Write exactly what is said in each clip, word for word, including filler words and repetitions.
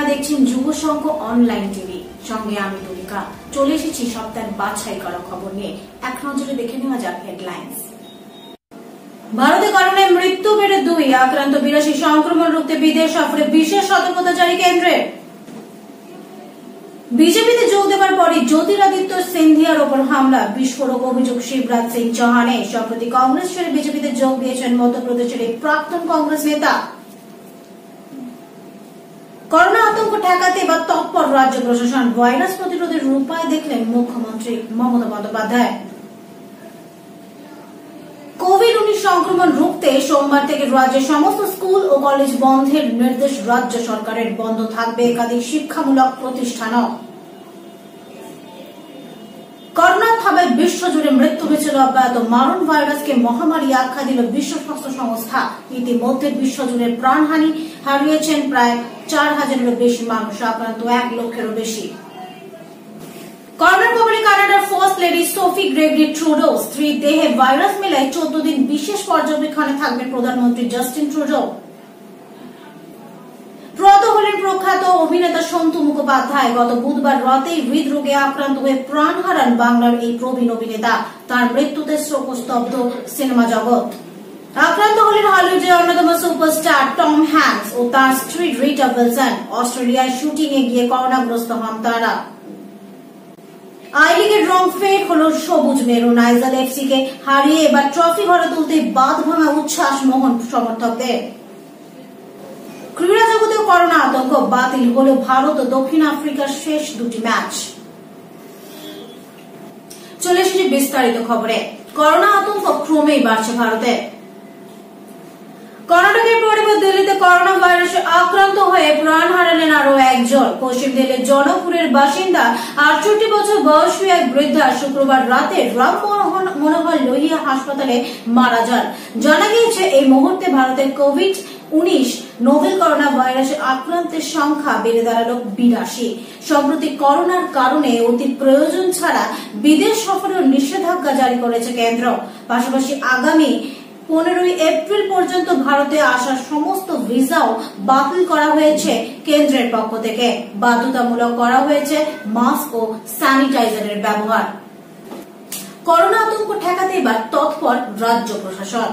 দেখছেন যুব সংঘ online TV, সঙ্গে আমি তুলিকা। চলে এসেছি সপ্তাহের বাছাই করা খবর নিয়ে। এক নজরে দেখে নেওয়া যাক হেডলাইন্স। ভারতে করোনায় মৃত্যু বেড়ে দুই, আক্রান্ত বিরাশি, সংক্রমণ রুখতে বিদেশ সফরে বিশেষ সতর্কতা জারি কেন্দ্রের। বিজেপিতে যোগ দেওয়ার পরে জ্যোতিরাদিত্য সিন্ধিয়ার ওপর হামলা, বিস্ফোরক অভিযোগ শিবরাজ সিং চৌহানের। সম্প্রতি কংগ্রেস ছেড়ে বিজেপিতে যোগ দিয়েছেন মধ্যপ্রদেশের এক প্রাক্তন কংগ্রেস নেতা। করোনা আতঙ্ক ঠেকাতে এবার তৎপর রাজ্য প্রশাসন, ভাইরাস প্রতিরোধের উপায় দেখলেন মুখ্যমন্ত্রী মমতা বন্দ্যোপাধ্যায়। কোভিড উনিশ সংক্রমণ রুখতে সোমবার থেকে রাজ্যের সমস্ত স্কুল ও কলেজ বন্ধের নির্দেশ রাজ্য সরকারের। বন্ধ থাকবে একাধিক শিক্ষামূলক প্রতিষ্ঠানও। করোনার থাবায় বিশ্বজুড়ে মৃত্যু মিছিল অব্যাহত, মারণ ভাইরাসকে মহামারী আখ্যা দিল বিশ্ব স্বাস্থ্য সংস্থা। ইতিমধ্যে বিশ্বজুড়ে প্রাণহানি হারিয়েছেন প্রায় চার হাজারেরও বেশি মানুষ, আক্রান্ত এক লক্ষেরও বেশি। করোনার খবরে কানাডার first lady Sophie Gregory Trudeau স্ত্রীর দেহে ভাইরাস মেলায় চোদ্দ দিন বিশেষ পর্যবেক্ষণে থাকবেন প্রধানমন্ত্রী জাস্টিন ট্রুডো। প্রয়াত হলেন প্রখ্যাত অভিনেতা সন্তু মুখোপাধ্যায়। গত বুধবার রাতেই হৃদরোগে আক্রান্ত হয়ে প্রাণ হারান বাংলার এই প্রবীণ অভিনেতা। তার মৃত্যুতে শোকস্তব্ধ সিনেমা জগৎ। আক্রান্ত হলেন হলিউডের অন্যতম সুপারস্টার টম হ্যাঙ্কস ও তার স্ত্রী রিটা উইলসন। অস্ট্রেলিয়ায় শুটিং এ গিয়ে করোনাগ্রস্ত হন তারা। আই লিগের রং ফের হল সবুজ মেরুন। আইজাল এফসি কে হারিয়ে এবার ট্রফি ঘরে তুলতে বাঁধ ভাঙা উচ্ছ্বাস মোহন সমর্থকদের। ক্রীড়া জগতেও করোনা আতঙ্ক, বাতিল হল ভারত ও দক্ষিণ আফ্রিকার শেষ দুটি ম্যাচ। চলে এসেছি বিস্তারিত খবরে। করোনা আতঙ্ক ক্রমেই বাড়ছে ভারতে। কর্ণাটকের পরে দিল্লিতে করোনা ভাইরাসে আক্রান্ত হয়ে প্রাণ হারালেন আরো একজন। পশ্চিম দিল্লির জনপুরের বাসিন্দা আটষট্টি বছর বয়সী এক বৃদ্ধা শুক্রবার রাতে রাম মনোহর লোহিয়া হাসপাতালে মারা যান। জানা গিয়েছে এই মুহূর্তে ভারতের কোভিড উনিশ নোভেল করোনা ভাইরাসে আক্রান্তের সংখ্যা বেড়ে দাঁড়ালো বিরাশি। সম্প্রতি করোনার কারণে অতি প্রয়োজন ছাড়া বিদেশ সফরেও নিষেধাজ্ঞা জারি করেছে কেন্দ্র। পাশাপাশি আগামী পনেরোই এপ্রিল পর্যন্ত ভারতে আসার সমস্ত ভিসাও বাতিল করা হয়েছে কেন্দ্রের পক্ষ থেকে। বাধ্যতামূলক করা হয়েছে মাস্ক ও স্যানিটাইজারের ব্যবহার। করোনা আতঙ্ক ঠেকাতে এবার তৎপর রাজ্য প্রশাসন।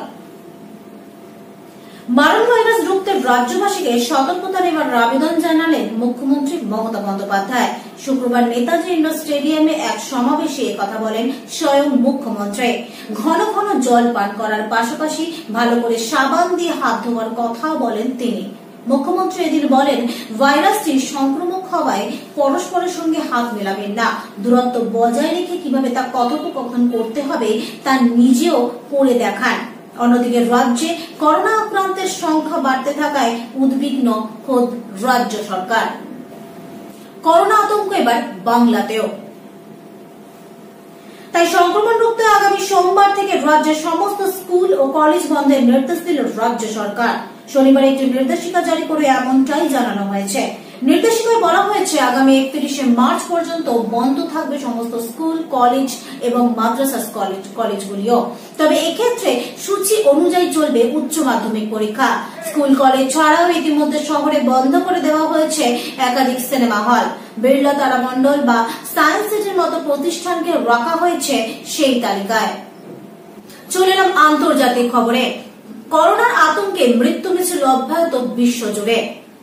মারণ ভাইরাস রুখতে রাজ্যবাসীকে সতর্কতা নেওয়ার আবেদন জানালেন মুখ্যমন্ত্রী মমতা বন্দ্যোপাধ্যায়। শুক্রবার নেতাজি ইন্ডোর স্টেডিয়ামে এক সমাবেশে কথা বলেন স্বয়ং মুখ্যমন্ত্রী। ঘন ঘন জল পান করার পাশাপাশি ভালো করে সাবান দিয়ে হাত ধোয়ার কথাও বলেন তিনি। মুখ্যমন্ত্রী এদিন বলেন, ভাইরাসটি সংক্রমক হওয়ায় পরস্পরের সঙ্গে হাত মেলাবেন না। দূরত্ব বজায় রেখে কিভাবে তা কথোপকথন করতে হবে তা নিজেও করে দেখান। অন্যদিকে রাজ্যে করোনা আক্রান্তের সংখ্যা বাড়তে থাকায় উদ্বিগ্ন খোদ রাজ্য সরকার। করোনা আতঙ্ক এবার বাংলাতেও। তাই সংক্রমণ রুখতে আগামী সোমবার থেকে রাজ্যের সমস্ত স্কুল ও কলেজ বন্ধের নির্দেশ দিল রাজ্য সরকার। শনিবার একটি নির্দেশিকা জারি করে এমনটাই জানানো হয়েছে। নির্দেশিকায় বলা হয়েছে, আগামী একত্রিশে মার্চ পর্যন্ত বন্ধ থাকবে সমস্ত স্কুল, কলেজ এবং মাদ্রাসা কলেজ কলেজগুলিও। তবে এক্ষেত্রে সূচি অনুযায়ী চলবে উচ্চ মাধ্যমিক পরীক্ষা। স্কুল কলেজ ছাড়াও ইতিমধ্যে শহরে বন্ধ করে দেওয়া হয়েছে একাধিক সিনেমা হল। বিড়লা তারামণ্ডল বা সায়েন্স সিটির মতো প্রতিষ্ঠানকে রাখা হয়েছে সেই তালিকায়। চলে এলাম আন্তর্জাতিক খবরে। করোনার আতঙ্কে মৃত্যু মিছিল অব্যাহত বিশ্বজুড়ে।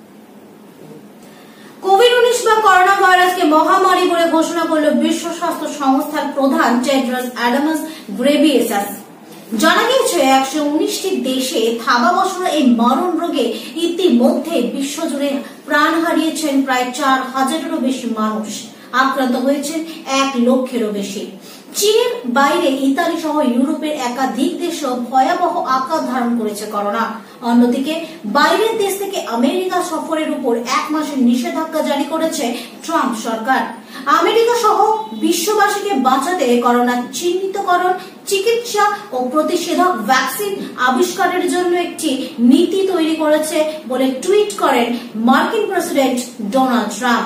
কোভিড উনিশ বা করোনা ভাইরাসকে মহামারী বলে ঘোষণা করল বিশ্ব স্বাস্থ্য সংস্থার প্রধান টেড্রস অ্যাডানম গ্রেবিয়েসাস। জানা গিয়েছে একশো উনিশটি দেশে থাবা বসানো এই মারণ রোগে ইতিমধ্যে বিশ্বজুড়ে প্রাণ হারিয়েছেন প্রায় চার হাজারেরও বেশি মানুষ, আক্রান্ত হয়েছেন এক লক্ষেরও বেশি। চীনের বাইরে ইতালি সহ ইউরোপের একাধিক দেশও ভয়াবহ আকার ধারণ করেছে করোনা। অন্যদিকে বাইরের দেশ থেকে আমেরিকা সফরের উপর এক মাসের নিষেধাজ্ঞা জারি করেছে ট্রাম্প সরকার। আমেরিকা সহ বিশ্ববাসীকে বাঁচাতে করোনা চিহ্নিতকরণ, চিকিৎসা ও প্রতিষেধক ভ্যাকসিন আবিষ্কারের জন্য একটি নীতি তৈরি করেছে বলে টুইট করেন মার্কিন প্রেসিডেন্ট ডোনাল্ড ট্রাম্প।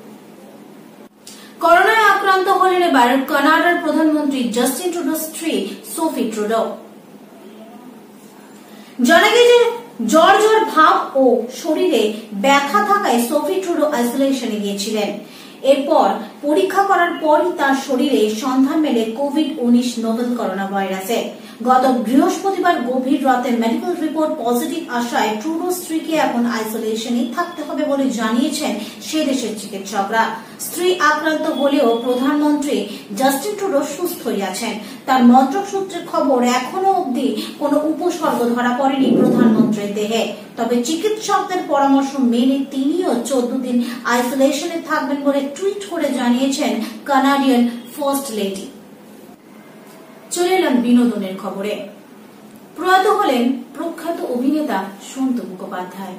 করোনায় আক্রান্ত হলেন এবার কানাডার প্রধানমন্ত্রী জাস্টিন ট্রুডোর স্ত্রী সোফি ট্রুডো। জানা গেছে জ্বর জ্বর ভাব ও শরীরে ব্যথা থাকায় সোফি ট্রুডো আইসোলেশনে গিয়েছিলেন। এরপর পরীক্ষা করার পরই তার শরীরে সন্ধান মেলে কোভিড উনিশ নোভেল করোনা ভাইরাসে। গত বৃহস্পতিবার গভীর রাতে মেডিকেল রিপোর্ট পজিটিভ আসায় ট্রুডো স্ত্রীকে এখন আইসোলেশনেই থাকতে হবে বলে জানিয়েছেন সে দেশের চিকিৎসকরা। স্ত্রী আক্রান্ত হলেও প্রধানমন্ত্রী জাস্টিন ট্রুডো সুস্থই আছেন। তার মন্ত্রক সূত্রের খবর, এখনো অবধি কোনো উপসর্গ ধরা পড়েনি প্রধানমন্ত্রীর দেহে। তবে চিকিৎসকদের পরামর্শ মেনে তিনিও চোদ্দ দিন আইসোলেশনে থাকবেন বলে টুইট করে জানিয়েছেন কানাডিয়ান ফার্স্ট লেডি। চলে এলাম বিনোদনের খবরে। প্রয়াত হলেন প্রখ্যাত অভিনেতা সন্তু মুখোপাধ্যায়।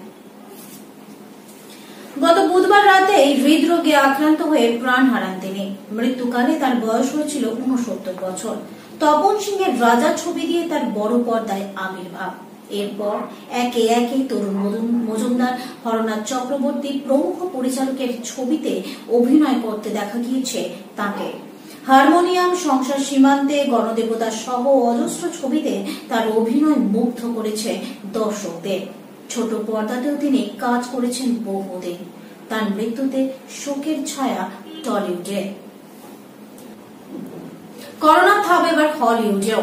গত বুধবার রাতে হৃদরোগে আক্রান্ত হয়ে প্রাণ হারান তিনি। মৃত্যুকালে তার বয়স হয়েছিল ঊনসত্তর বছর। তপন সিং এর রাজা ছবি দিয়ে তার বড় পর্দায় আবির্ভাব। এরপর একে একে তরুণ মজুমদার, হরনাথ চক্রবর্তী প্রমুখ পরিচালকের ছবিতে অভিনয় করতে দেখা গিয়েছে তাকে। হারমোনিয়াম, সংসার সীমান্তে, গণদেবতা সহ অজস্র ছবিতে তার অভিনয় মুগ্ধ করেছে দর্শকদের। ছোট পর্দাতেও তিনি কাজ করেছেন বহুদিন। তার মৃত্যুতে শোকের ছায়া টলিউডে। করোনার থাব এবার হলিউডেও।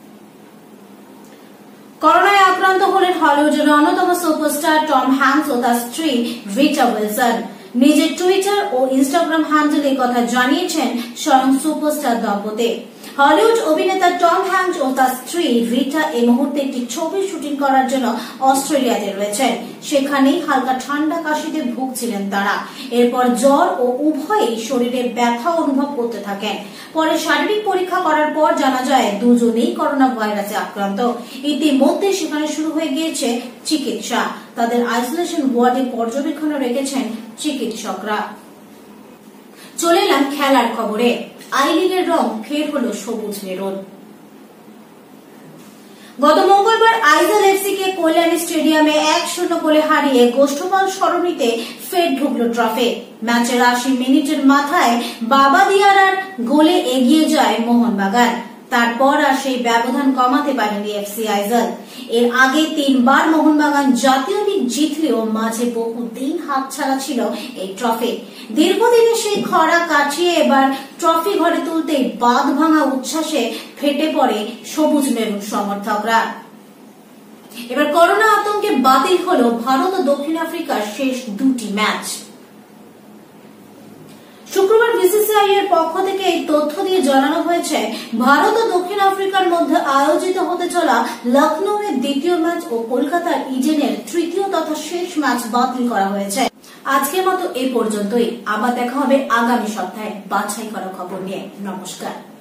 করোনায় আক্রান্ত হলেন হলিউডের অন্যতম সুপারস্টার টম হ্যাঙ্কস ও তার স্ত্রী রিটা উইলসন। নিজের টুইটার ও ইনস্টাগ্রাম হ্যান্ডেলে কথা জানিয়েছেন স্বয়ং সুপারস্টার দম্পতি। হলিউড অভিনেতা টম হ্যাঙ্কস ও তার স্ত্রী রিটা এই মুহূর্তে একটি ছবির শুটিং করার জন্য অস্ট্রেলিয়াতে রয়েছেন। সেখানেই হালকা ঠান্ডা কাশিতে ভুগছিলেন তারা। এরপর জ্বর ও উভয়ই শরীরে ব্যথা অনুভব করতে থাকেন। পরে শারীরিক পরীক্ষা করার পর জানা যায় দুজনেই করোনা ভাইরাসে আক্রান্ত। ইতিমধ্যে সেখানে শুরু হয়ে গিয়েছে চিকিৎসা। তাদের আইসোলেশন ওয়ার্ডে পর্যবেক্ষণে রেখেছেন চিকিৎসকরা। চলে এলাম খেলার খবরে। আই লিগের রং ফের হলো সবুজ মেরুন। গত মঙ্গলবার আইজল এফসি কে কল্যাণী স্টেডিয়ামে এক শূন্য গোলে হারিয়ে গোষ্ঠপাল সরণিতে ফের ঢুকল ট্রফি। ম্যাচের আশি মিনিটের মাথায় বাবা দিয়ারার গোলে এগিয়ে যায় মোহনবাগান। তারপর আর সেই ব্যবধান কমাতে পারেনি এফসি আইজল। এর আগে তিনবার মোহনবাগান জাতীয় লীগ জিতলেও মাঝে বহুদিন হাতছাড়া ছিল এই ট্রফি। দীর্ঘদিনের সেই খরা কাটিয়ে এবার ট্রফি ঘরে তুলতেই বাঁধ ভাঙা উচ্ছ্বাসে ফেটে পড়ে সবুজ মেরুন সমর্থকরা। এবার করোনা আতঙ্কে বাতিল হল ভারত ও দক্ষিণ আফ্রিকার শেষ দুটি ম্যাচ। শুক্রবার বিসিসিআই এর পক্ষ থেকে এই তথ্য দিয়ে জানানো হয়েছে, ভারত ও দক্ষিণ আফ্রিকার মধ্যে আয়োজিত হতে চলা লখনৌ এর দ্বিতীয় ম্যাচ ও কলকাতার ইডেনের তৃতীয় তথা শেষ ম্যাচ বাতিল করা হয়েছে। আজকের মতো এই পর্যন্তই। আবার দেখা হবে আগামী সপ্তাহে বাছাই করা খবর নিয়ে। নমস্কার।